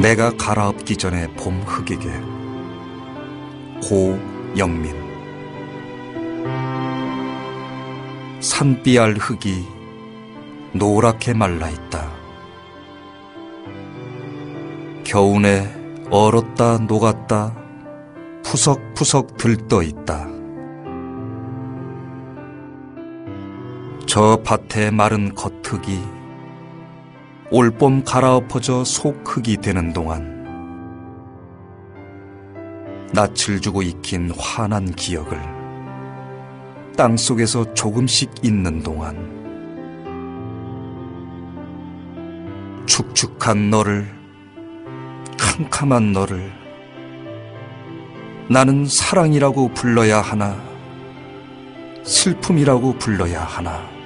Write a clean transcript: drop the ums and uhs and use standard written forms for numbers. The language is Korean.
내가 갈아엎기 전에 봄 흙에게. 고영민. 산비알 흙이 노랗게 말라있다. 겨우내 얼었다 녹았다 푸석푸석 들떠있다. 저 밭의 마른 겉흙이 올봄 갈아엎어져 속흙이 되는 동안, 낯을 주고 익힌 환한 기억을 땅속에서 조금씩 잊는 동안, 축축한 너를, 캄캄한 너를 나는 사랑이라고 불러야 하나, 슬픔이라고 불러야 하나.